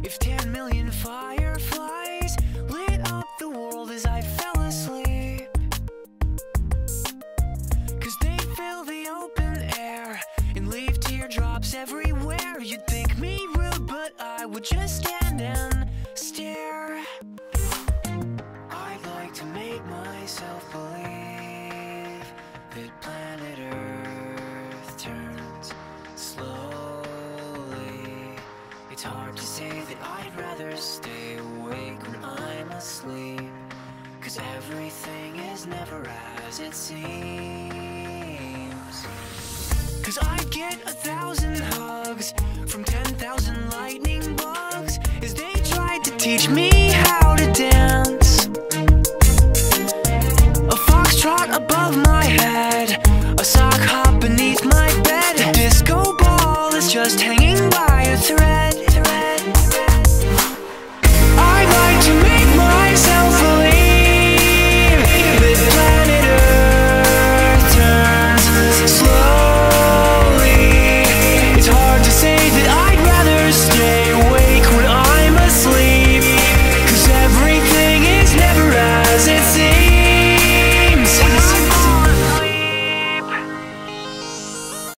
If 10 million fireflies lit up the world as I fell asleep, 'cause they fill the open air and leave teardrops everywhere. You'd think me rude, but I would just stand and stare. I'd like to make myself believe that planet Earth turns slowly. It's hard to say that I'd rather stay awake when I'm asleep, 'cause everything is never as it seems. 'Cause I'd get 1,000 hugs from 10,000 lightning bugs as they tried to teach me how to dance. A foxtrot above my head, a sock hop beneath my bed. A disco ball is just hanging